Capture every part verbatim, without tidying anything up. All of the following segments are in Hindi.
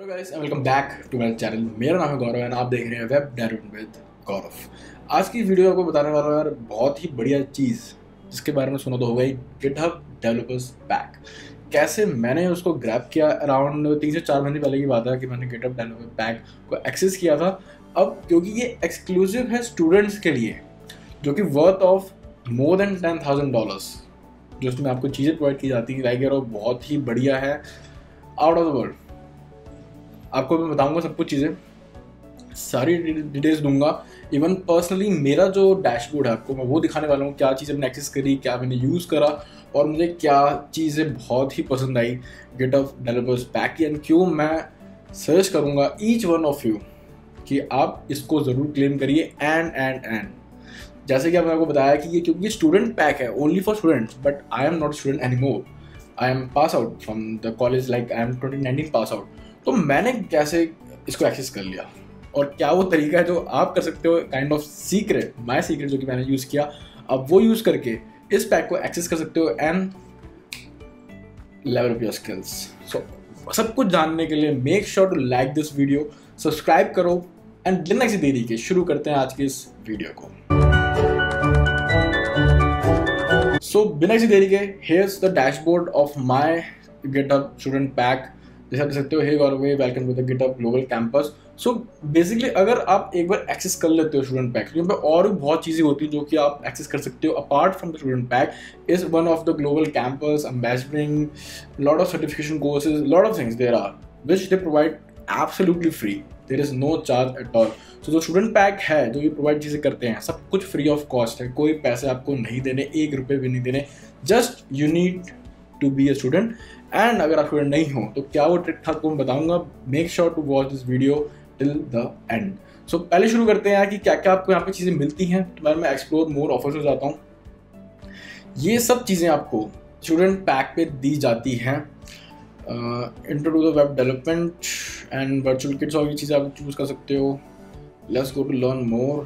Guys and welcome back to my channel. मेरा नाम है गौरव एंड आप देख रहे हैं वेब डेवलपमेंट विद गौरव। आज की वीडियो आपको बताने वाला हूँ यार बहुत ही बढ़िया चीज़ जिसके बारे में सुना तो होगा ही, गिटहब डेवलपर्स पैक। कैसे मैंने उसको ग्रैब किया, अराउंड तीन से चार महीने पहले की बात है कि मैंने गिटहब डेवलपर पैक को एक्सेस किया था। अब क्योंकि ये एक्सक्लूसिव है स्टूडेंट्स के लिए, जो कि worth of more than ten thousand dollars, जो उसमें आपको चीज़ें प्रोवाइड की जाती है, लाइक यार वो बहुत ही बढ़िया है, आउट ऑफ द वर्ल्ड। आपको मैं बताऊंगा सब कुछ चीज़ें, सारी डिटेल्स दूंगा। इवन पर्सनली मेरा जो डैशबोर्ड है आपको मैं वो दिखाने वाला हूँ, क्या चीज़ें मैंने एक्सेस करी, क्या मैंने यूज़ करा और मुझे क्या चीज़ें बहुत ही पसंद आई गिटहब डेवलपर्स पैक की, एंड क्यों मैं सजेस्ट करूँगा ईच वन ऑफ यू कि आप इसको ज़रूर क्लेम करिए। एंड एंड एंड जैसे कि मैंने आपको बताया कि ये क्योंकि स्टूडेंट पैक है, only for students, but I am not student any more. I am pass out from the college, like I am twenty nineteen pass out. तो मैंने कैसे इसको एक्सेस कर लिया और क्या वो तरीका है जो आप कर सकते हो, kind of secret, my secret जो कि मैंने यूज़ किया, अब वो यूज़ करके इस पैक को एक्सेस कर सकते हो and level up your skills. So सब कुछ जानने के लिए make sure to like this video, subscribe करो एंड बिना किसी देरी के शुरू करते हैं आज की इस वीडियो को। सो so, बिना किसी देरी के here's the dashboard of my GitHub student pack. जैसे आप देख सकते हो, hey Gaurav, welcome to the GitHub global campus. So basically अगर आप एक बार एक्सेस कर लेते हो स्टूडेंट पैक, यहाँ पे और भी बहुत चीज़ें होती हैं जो कि आप एक्सेस कर सकते हो apart from the student pack. Is one of the global campus ambassadoring lot of certification courses, lot of things there are which they provide absolutely free, there is no charge at all. So जो स्टूडेंट पैक है, जो ये प्रोवाइड चीज़ें करते हैं, सब कुछ फ्री ऑफ कॉस्ट है, कोई पैसे आपको नहीं देने, एक रुपये भी नहीं देने। Just you need to be a student. And अगर आप स्टूडेंट नहीं हो तो क्या वो ट्रिक था आपको मैं बताऊंगा। Make sure to watch this video till the end. So पहले शुरू करते हैं कि क्या क्या आपको यहाँ पे चीज़ें मिलती हैं। तो मैं मैं एक्सप्लोर मोर ऑफर्स में जाता हूँ। ये सब चीज़ें आपको स्टूडेंट पैक पे दी जाती हैं। Intro to the web development and virtual kits, और ये चीज़ें आप चूज कर सकते हो। Let's go to learn more.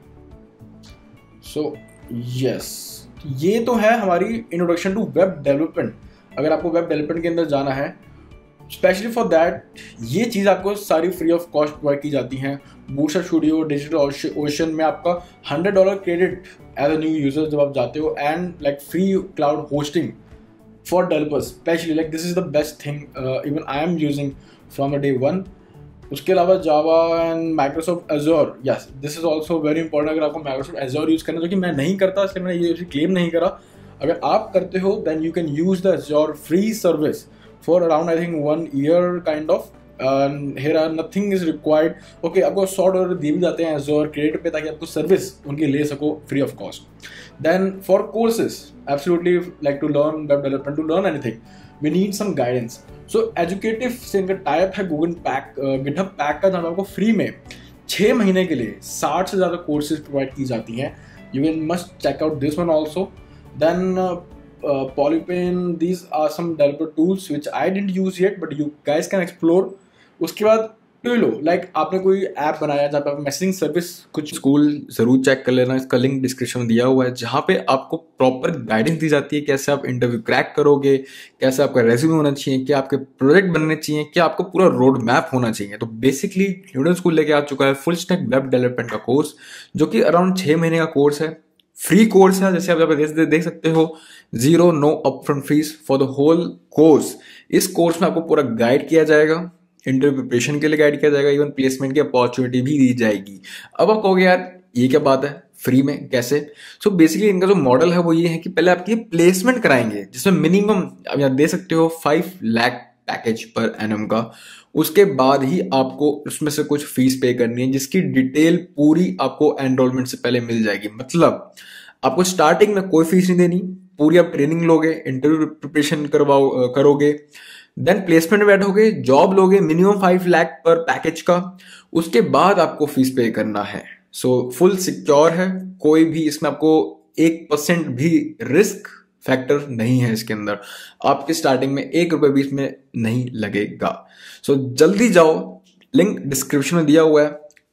So yes, ये तो है हमारी इंट्रोडक्शन टू वेब डेवलपमेंट। अगर आपको वेब डेवलपमेंट के अंदर जाना है, स्पेशली फॉर दैट, ये चीज़ आपको सारी फ्री ऑफ कॉस्ट प्रोवाइड की जाती हैं। बूस्टर स्टूडियो, डिजिटल ओशन में आपका hundred dollar credit as a new user जब आप जाते हो, and like free cloud hosting for developers specially, like this is the best thing even I am using from the day one. उसके अलावा Java and Microsoft Azure, yes this is also very important. अगर आपको माइक्रोसॉफ्ट एज़ोर यूज़ करना, जो कि मैं नहीं करता, इसलिए मैंने ये क्लेम नहीं करा। अगर आप करते हो then you can use the Azure free service for around I think one year kind of. Here are nothing is required. Okay, आपको सौ डॉलर दिए भी जाते हैं एज़ोर क्रेडिट पे, ताकि आपको सर्विस उनकी ले सको free of cost. Then for courses, absolutely like to learn web development, to learn anything, we need some guidance. So Educative से इनका टाइप है गूगल पैक, गिटहब पैक का, जहाँ आपको फ्री में छः महीने के लिए साठ से ज़्यादा कोर्सेज प्रोवाइड की जाती हैं। You can must check out this one also. Then uh, uh, Polypane, these are some developer tools which I didn't use yet, but you guys can explore. उसके बाद Twilio, लाइक आपने कोई ऐप बनाया जहाँ पे आप मैसेजिंग सर्विस कुछ, स्कूल जरूर चेक कर लेना, इसका लिंक डिस्क्रिप्शन में दिया हुआ है, जहाँ पे आपको प्रॉपर गाइडेंस दी जाती है कैसे आप इंटरव्यू क्रैक करोगे, कैसे आपका रेज्यूमे होना चाहिए, क्या आपके प्रोजेक्ट बनने चाहिए, क्या आपको पूरा रोड मैप होना चाहिए। तो बेसिकली न्यूटन स्कूल लेके आ चुका है फुल स्टैक वेब डेवलपमेंट का कोर्स, जो कि अराउंड छः महीने का कोर्स है, फ्री कोर्स है। जैसे आप यहाँ पे देख सकते हो, zero no upfront fees for the whole course. इस कोर्स में आपको पूरा गाइड किया जाएगा, इंटरव्यू प्रिपरेशन के लिए गाइड किया जाएगा, इवन प्लेसमेंट की अपॉर्चुनिटी भी दी जाएगी। अब आप कहोगे यार ये क्या बात है, फ्री में कैसे? सो बेसिकली इनका जो मॉडल है वो ये है कि पहले आपकी प्लेसमेंट कराएंगे, जिसमें मिनिमम आप यहाँ दे सकते हो फाइव लाख पैकेज पर एनम का। उसके बाद ही आपको उसमें से कुछ फीस पे करनी है, जिसकी डिटेल पूरी आपको एनरोलमेंट से पहले मिल जाएगी। मतलब आपको स्टार्टिंग में कोई फीस नहीं देनी, पूरी आप ट्रेनिंग लोगे, इंटरव्यू प्रिपरेशन करवाओ करोगे, देन प्लेसमेंट में बैठोगे, जॉब लोगे, मिनिमम फाइव लाख पर पैकेज का। उसके बाद आपको फीस पे करना है। सो फुल सिक्योर है, कोई भी इसमें आपको एक परसेंट भी रिस्क फैक्टर नहीं है इसके अंदर। आपके स्टार्टिंग में एक रुपए भी इसमें नहीं लगेगा। सो so, जल्दी जाओ, लिंक डिस्क्रिप्शन में दिया हुआ है,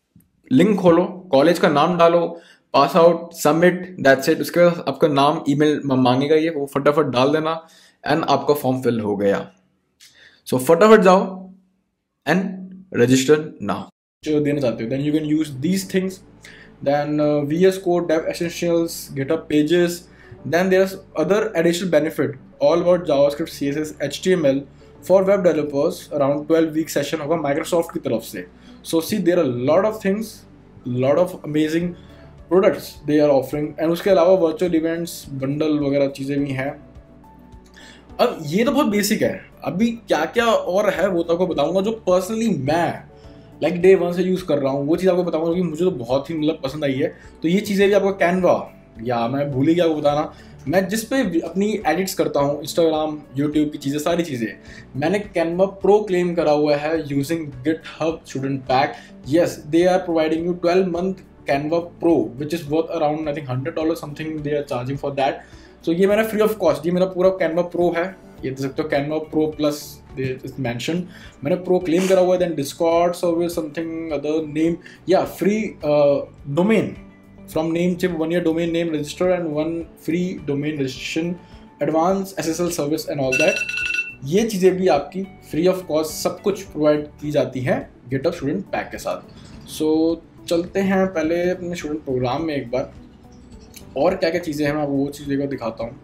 लिंक खोलो, कॉलेज का नाम डालो, pass out, submit, that's it. उसके बाद आपका नाम, ईमेल मांगेगा, ये वो फटाफट डाल देना एंड आपका फॉर्म फिल हो गया। सो so, फटाफट जाओ एंड रजिस्टर नाउ जो देना चाहते हो, then you can use these things. Then uh, V S Code, Dev Essentials, GitHub Pages. Then there's other additional benefit all about JavaScript, C S S, H T M L for web developers. Around twelve week session होगा Microsoft की तरफ से. So see, there are a lot of things, lot of amazing products they are offering. And उसके अलावा virtual events, bundle वगैरह चीज़ें भी हैं. अब ये तो बहुत बेसिक है. अभी क्या क्या और है वो तो आपको बताऊंगा जो पर्सनली मैं लाइक डे वन से यूज़ कर रहा हूँ. वो चीज़ आपको बताऊंगा कि मुझे तो बहुत ही मतलब पसंद आई है. तो ये चीज़ें भी आपको कैनवा, या मैं भूल ही गया आपको बताना, मैं जिस पे अपनी एडिट्स करता हूँ इंस्टाग्राम, यूट्यूब की चीज़ें, सारी चीज़ें मैंने कैनवा प्रो क्लेम करा हुआ है using GitHub student pack. Yes, they are providing you twelve month Canva pro which is worth around I think hundred dollar something they are charging for that. So ये मैंने फ्री ऑफ कॉस्ट, ये मेरा पूरा कैनवा प्रो है. ये देख सकते हो कैनवा प्रो प्लस mentioned. मैंने प्रो क्लेम करा हुआ है. Then Discord service, something other name, या free domain from Namecheap, one year domain name register and one free domain registration, advance S S L service and all that. ये चीज़ें भी आपकी फ्री ऑफ कॉस्ट सब कुछ प्रोवाइड की जाती हैं गिटहब स्टूडेंट पैक के साथ. सो so, चलते हैं पहले अपने स्टूडेंट प्रोग्राम में एक बार, और क्या क्या चीज़ें हैं मैं आपको वो चीज़ें को दिखाता हूँ.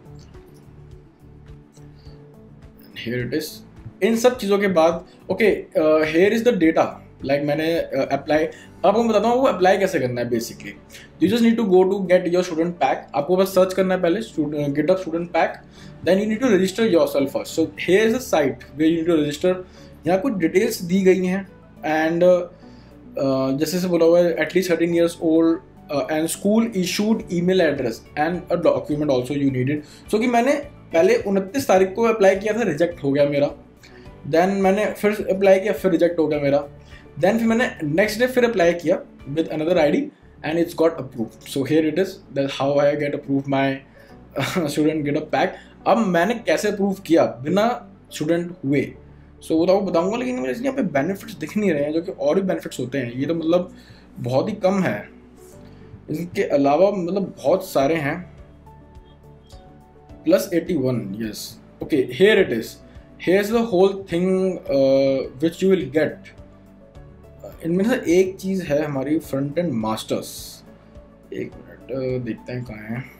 Here it is. इन सब चीज़ों के बाद okay, here is the data. Like मैंने अप्लाई uh, आपको बताता हूँ वो अप्लाई कैसे करना है. Basically you just need to go to get your student pack. आपको बस सर्च करना है पहले GitHub student pack. Then you need to register yourself first. So here is a site way you need to register. यहाँ कुछ डिटेल्स दी गई हैं एंड uh, जैसे से बोला हुआ है at least thirteen years old and school issued email address and a document also you needed. So कि मैंने पहले उनतीस तारीख को अप्लाई किया था, रिजेक्ट हो गया मेरा. देन मैंने फिर अप्लाई किया, फिर रिजेक्ट हो गया मेरा. देन फिर मैंने नेक्स्ट डे फिर अप्लाई किया with another ID and it's got approved. So here it is that how I get approve my student GitHub pack. अब मैंने कैसे अप्रूव किया बिना स्टूडेंट हुए, सो so, वो तो आपको बताऊंगा. लेकिन मुझे यहाँ पे बेनिफिट्स दिख नहीं रहे हैं जो कि और भी बेनिफिट्स होते हैं. ये तो मतलब बहुत ही कम है. इनके अलावा मतलब बहुत सारे हैं. Plus eighty one, yes. Okay, here it is. Here's the whole thing uh, which you will get. इनमें से एक चीज़ है हमारी फ्रंट एंड मास्टर्स. एक मिनट uh, देखते हैं कहाँ है.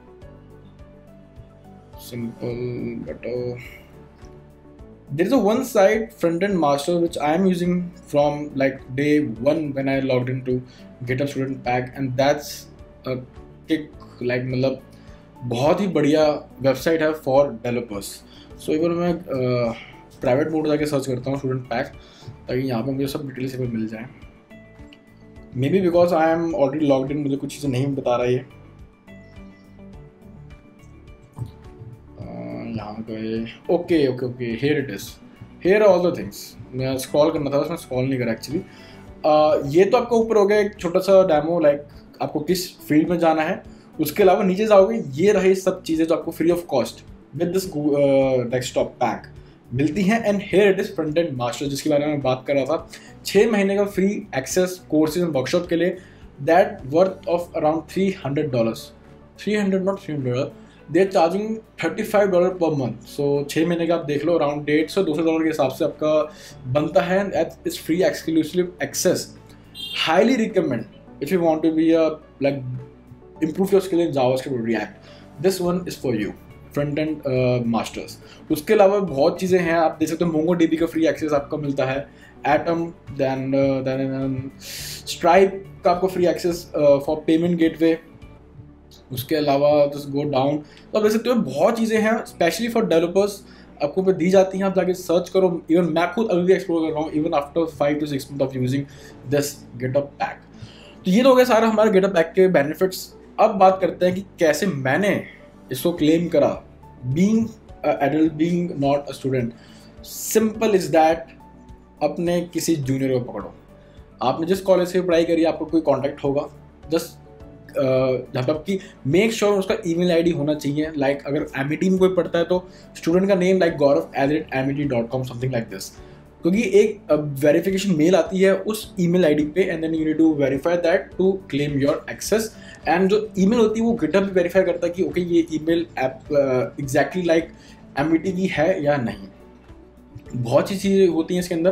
Simple but there is a one side front end master which I am using from like day one when I logged into GitHub Student Pack, and that's a kick like मतलब बहुत ही बढ़िया वेबसाइट है फॉर डेवलपर्स. सो एक बार मैं प्राइवेट मोड जाके सर्च करता हूँ स्टूडेंट पैक, ताकि यहाँ पे मुझे सब डिटेल्स मिल जाए. Maybe because I am already logged in, मुझे कुछ चीज़ें नहीं बता रहा है ये. यहाँ पे okay okay okay here it is. Here all the things. मैं स्क्रॉल करना था, उसमें स्क्रॉल नहीं करा एक्चुअली. uh, ये तो आपका ऊपर हो गया एक छोटा सा डेमो, लाइक आपको किस फील्ड में जाना है. उसके अलावा नीचे जाओगे, ये रहे सब चीज़ें जो आपको free of cost with this desktop pack मिलती हैं. And here it is front end master, जिसके बारे में बात कर रहा था. छः महीने का free access courses and workshop के लिए, that worth of around three hundred dollars. Three hundred not three hundred, they are charging thirty five dollar per month. So छः महीने का आप देख लो, अराउंड डेढ़ सौ दो सौ डॉलर के हिसाब से आपका बनता है. And it's free exclusive access. Highly recommend if you want to be a like improve your skill in JavaScript or React. This one is for you. Front end masters. उसके अलावा बहुत चीज़ें हैं, आप देख सकते हो. मोंगोडीबी का फ्री एक्सेस आपका मिलता है. एटम, देन देन स्ट्राइप का आपको free access for payment gateway. उसके अलावा जस्ट गो डाउन, तो आप देख सकते हो बहुत चीज़ें हैं स्पेशली फॉर डेवलपर्स आपको पे दी जाती हैं. आप जाके सर्च करो. इवन मैं खुद अभी भी एक्सप्लोर कर रहा हूँ even after five to six month of using this GitHub pack. तो ये तो हो गया सारा हमारे गिटहब पैक के बेनिफिट्स. अब बात करते हैं कि कैसे मैंने इसको क्लेम करा. Being adult, being not a student. Simple is that, अपने किसी जूनियर को पकड़ो. आपने जिस कॉलेज से पढ़ाई करी आपको कोई कॉन्टैक्ट होगा, जस्ट जहाँ पे आपकी मेक श्योर उसका ईमेल आईडी होना चाहिए. लाइक like, अगर एम ई टी में कोई पढ़ता है तो स्टूडेंट का name like Gaurav at the rate M E T dot com something like this. क्योंकि एक वेरिफिकेशन मेल आती है उस ईमेल आईडी पे, and then you need to verify that to claim your access. And जो ईमेल होती है वो गिटहब भी वेरीफाई करता है कि ओके okay, ये email app exactly like M E T की है या नहीं. बहुत सी चीज़ें होती हैं इसके अंदर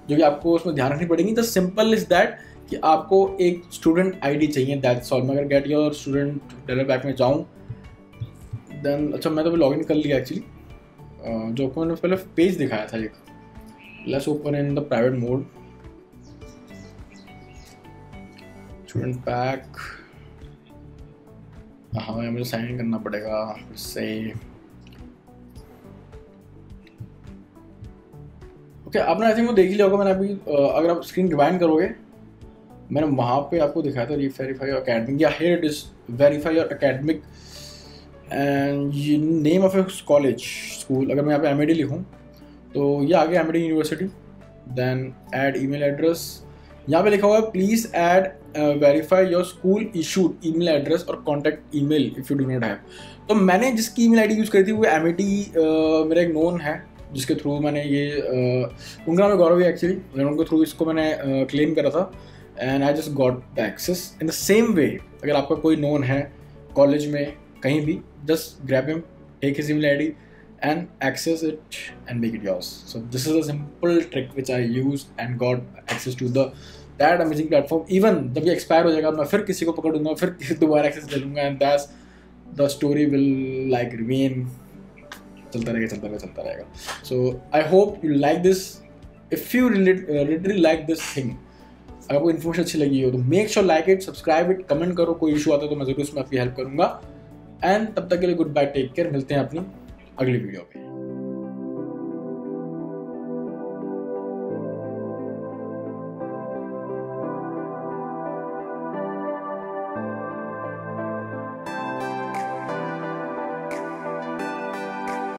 जो कि आपको उसमें ध्यान रखनी पड़ेगी। द सिंपल इज दैट कि आपको एक स्टूडेंट आईडी चाहिए, दैट्स ऑल। मैं अगर get your student developer pack में जाऊँ देन, अच्छा मैं तो लॉग इन कर लिया एक्चुअली, जो आपको मैंने पहले पेज दिखाया था एक। Let's open in the private mode, student pack. हाँ मुझे साइन इन करना पड़ेगा फिर से। ओके okay, आपने आई थिंक वो देख ही लिया होगा। मैंने अभी अगर आप स्क्रीन रिवाइंड करोगे, मैंने वहाँ पे आपको दिखाया था वेरीफाई योर एकेडमिक, या here it is verify your academic and name of a college school. अगर मैं यहाँ पे एम ए डी लिखूँ तो ये आ गया M A D university. Then add email address, यहाँ पे लिखा हुआ है please add verify your school issued email address और contact email if you do not have. तो मैंने जिसकी ईमेल आईडी यूज़ करी थी वो एम ए डी मेरा एक नोन है जिसके थ्रू मैंने ये uh, उनका नाम गौरव है एक्चुअली, मैंने उनके थ्रू इसको मैंने क्लेम uh, करा था and I just got the access. In the same way अगर आपका कोई नोन है कॉलेज में कहीं भी, just grab him, take his email ID and access it and make it yours. So this is a simple trick which I used and got access to the that amazing platform. Even जब ये expire हो जाएगा मैं फिर किसी को पकड़ूंगा, फिर दोबारा access ले लूँगा, and that's the story will like remain चलता रहेगा चलता रहेगा चलता रहेगा. So I hope you like this. If you really uh, literally like this thing, अगर आपको इन्फॉर्मेशन अच्छी लगी हो तो make sure like it, subscribe it, comment करो. कोई इशू आता है तो मैं जरूर उसमें आपकी हेल्प करूंगा. एंड तब तक के लिए गुड बाय, टेक केयर. मिलते हैं अपनी अगली वीडियो पे.